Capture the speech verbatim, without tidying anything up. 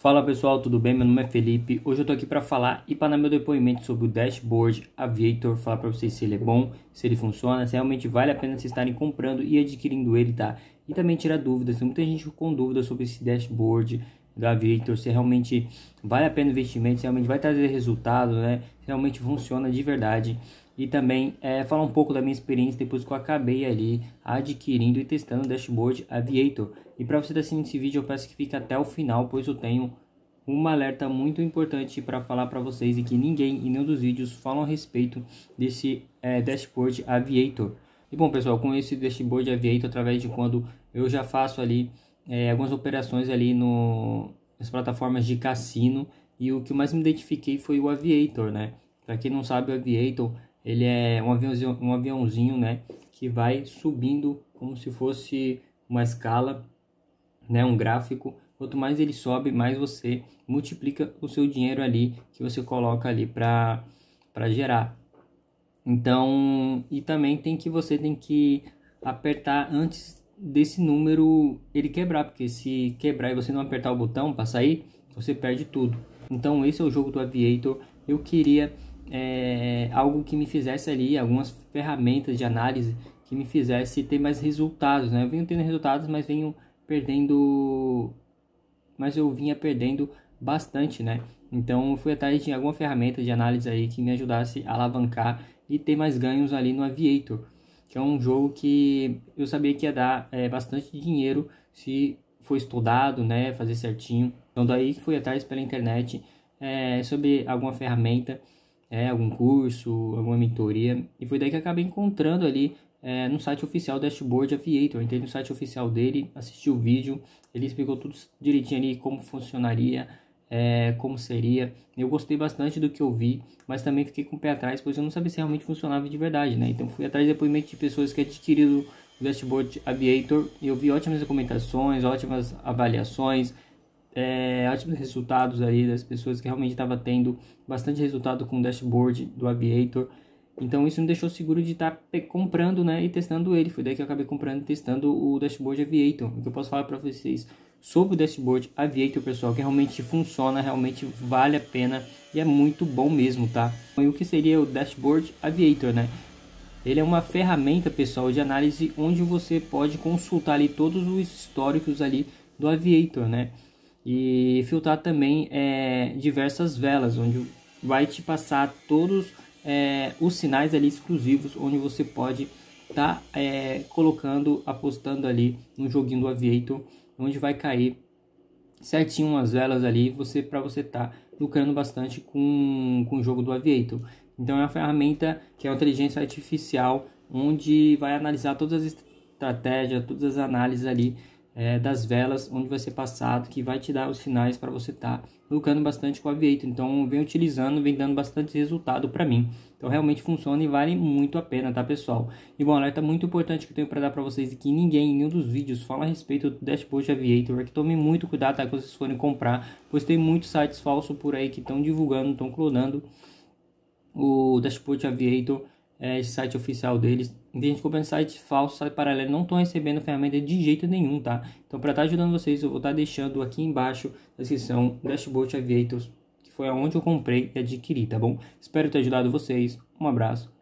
Fala pessoal, tudo bem? Meu nome é Felipe. Hoje eu tô aqui para falar e para dar meu depoimento sobre o Dashboard Aviator, falar para vocês se ele é bom, se ele funciona, se realmente vale a pena vocês estarem comprando e adquirindo ele, tá? E também tirar dúvidas, tem muita gente com dúvidas sobre esse Dashboard do Aviator, se realmente vale a pena o investimento, se realmente vai trazer resultado, né? Se realmente funciona de verdade. E também é, falar um pouco da minha experiência depois que eu acabei ali adquirindo e testando o Dashboard Aviator. E para você estar assistindo esse vídeo, eu peço que fique até o final, pois eu tenho um alerta muito importante para falar para vocês e que ninguém em nenhum dos vídeos falam a respeito desse é, Dashboard Aviator. E bom pessoal, com esse Dashboard Aviator, através de quando eu já faço ali é, algumas operações ali no, nas plataformas de cassino, e o que mais me identifiquei foi o Aviator, né? Para quem não sabe, o Aviator ele é um aviãozinho, um aviãozinho, né, que vai subindo como se fosse uma escala, né, um gráfico. Quanto mais ele sobe, mais você multiplica o seu dinheiro ali que você coloca ali para para gerar. Então, e também tem que você tem que apertar antes desse número ele quebrar, porque se quebrar e você não apertar o botão para sair, você perde tudo. Então esse é o jogo do Aviator. Eu queria é, algo que me fizesse ali, algumas ferramentas de análise que me fizesse ter mais resultados, né? Eu venho tendo resultados, mas venho perdendo, mas eu vinha perdendo bastante, né? Então eu fui atrás de alguma ferramenta de análise aí que me ajudasse a alavancar e ter mais ganhos ali no Aviator, que é um jogo que eu sabia que ia dar é, bastante dinheiro se for estudado, né? Fazer certinho. Então daí que fui atrás pela internet é, sobre alguma ferramenta, é, algum curso, alguma mentoria, e foi daí que acabei encontrando ali é, no site oficial do Dashboard Aviator. Eu entrei no site oficial dele, assisti o vídeo, ele explicou tudo direitinho ali, como funcionaria, é, como seria. Eu gostei bastante do que eu vi, mas também fiquei com o pé atrás, pois eu não sabia se realmente funcionava de verdade, né? Então fui atrás de depoimento de pessoas que adquiriram o Dashboard Aviator, e eu vi ótimas recomendações, ótimas avaliações, É, ótimos resultados aí das pessoas que realmente estavam tendo bastante resultado com o Dashboard do Aviator. Então isso me deixou seguro de estar tá comprando, né, e testando ele. Foi daí que eu acabei comprando e testando o Dashboard Aviator. O que eu posso falar para vocês sobre o Dashboard Aviator, pessoal, que realmente funciona, realmente vale a pena e é muito bom mesmo, tá? E o que seria o Dashboard Aviator, né? Ele é uma ferramenta, pessoal, de análise onde você pode consultar ali todos os históricos ali do Aviator, né? E filtrar também é, diversas velas, onde vai te passar todos é, os sinais ali exclusivos, onde você pode estar tá, é, colocando, apostando ali no joguinho do Aviator, onde vai cair certinho umas velas ali, você para você estar tá lucrando bastante com, com o jogo do Aviator. Então é uma ferramenta que é uma inteligência artificial, onde vai analisar todas as estratégias, todas as análises ali É, das velas, onde vai ser passado, que vai te dar os sinais para você estar tá lucrando bastante com o Aviator. Então vem utilizando, vem dando bastante resultado para mim. Então realmente funciona e vale muito a pena, tá pessoal? E bom, alerta muito importante que eu tenho para dar para vocês e que ninguém em nenhum dos vídeos fala a respeito do Dashboard Aviator, é que tomem muito cuidado, tá, quando vocês forem comprar, pois tem muitos sites falsos por aí que estão divulgando, estão clonando o Dashboard Aviator, é, esse site oficial deles. Tem gente comprando site falso, site paralelo, não estão recebendo ferramenta de jeito nenhum, tá? Então, para estar tá ajudando vocês, eu vou estar tá deixando aqui embaixo na descrição o Dashboard Aviator, que foi aonde eu comprei e adquiri, tá bom? Espero ter ajudado vocês. Um abraço